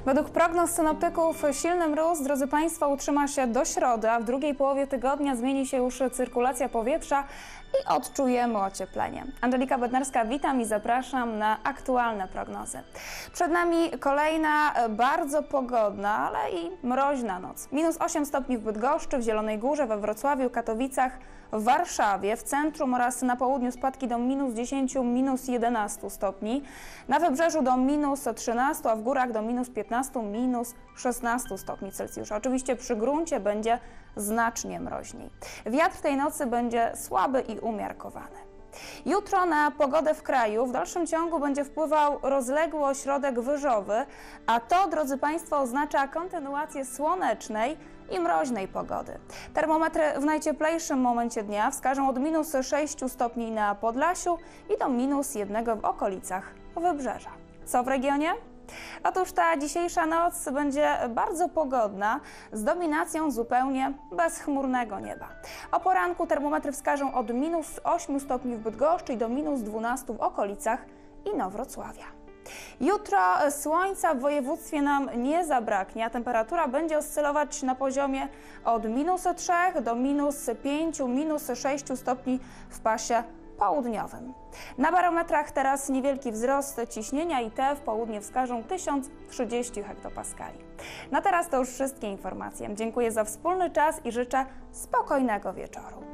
Według prognoz synoptyków silny mróz, drodzy Państwo, utrzyma się do środy, a w drugiej połowie tygodnia zmieni się już cyrkulacja powietrza i odczujemy ocieplenie. Angelika Bednarska, witam i zapraszam na aktualne prognozy. Przed nami kolejna bardzo pogodna, ale i mroźna noc. -8 stopni w Bydgoszczy, w Zielonej Górze, we Wrocławiu, Katowicach, w Warszawie, w centrum oraz na południu spadki do -10, -11 stopni. Na wybrzeżu do -13, a w górach do -15, -16 stopni Celsjusza. Oczywiście przy gruncie będzie znacznie mroźniej. Wiatr tej nocy będzie słaby i umiarkowany. Jutro na pogodę w kraju w dalszym ciągu będzie wpływał rozległy ośrodek wyżowy, a to, drodzy Państwo, oznacza kontynuację słonecznej i mroźnej pogody. Termometry w najcieplejszym momencie dnia wskażą od -6 stopni na Podlasiu i do -1 w okolicach Wybrzeża. Co w regionie? Otóż ta dzisiejsza noc będzie bardzo pogodna, z dominacją zupełnie bezchmurnego nieba. O poranku termometry wskażą od -8 stopni w Bydgoszczy i do -12 w okolicach Inowrocławia. Jutro słońca w województwie nam nie zabraknie, a temperatura będzie oscylować na poziomie od -3 do -5, -6 stopni w pasie południowym. Na barometrach teraz niewielki wzrost ciśnienia i te w południe wskażą 1030 hektopaskali. Na teraz to już wszystkie informacje. Dziękuję za wspólny czas i życzę spokojnego wieczoru.